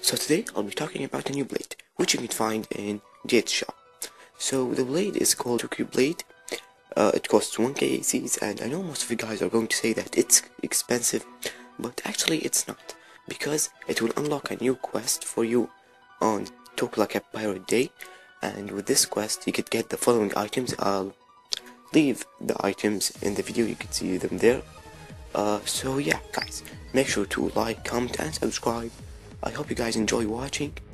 So today I'll be talking about a new blade, which you can find in Jade's shop. So the blade is called AQW blade. It costs 1k ACs, and I know most of you guys are going to say that it's expensive, but actually it's not, because it will unlock a new quest for you on Tobu like a pirate day, and with this quest you could get the following items. I'll leave the items in the video, you can see them there. So yeah guys, make sure to like, comment and subscribe. I hope you guys enjoy watching.